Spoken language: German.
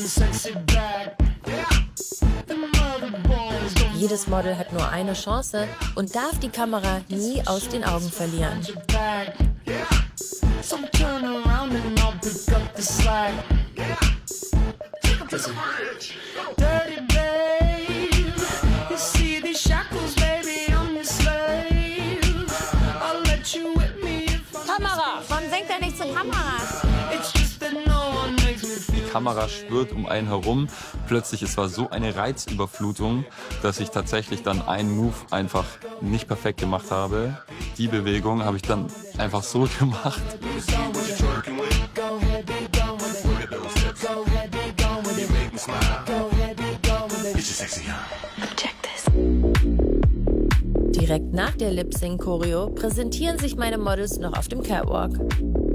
Jedes Model hat nur eine Chance und darf die Kamera nie aus den Augen verlieren. Kamera! Warum senkt er nicht zur Kamera? Die Kamera schwirrt um einen herum. Plötzlich, es war so eine Reizüberflutung, dass ich tatsächlich dann einen Move einfach nicht perfekt gemacht habe. Die Bewegung habe ich dann einfach so gemacht. Direkt nach der Lip-Sync-Choreo präsentieren sich meine Models noch auf dem Catwalk.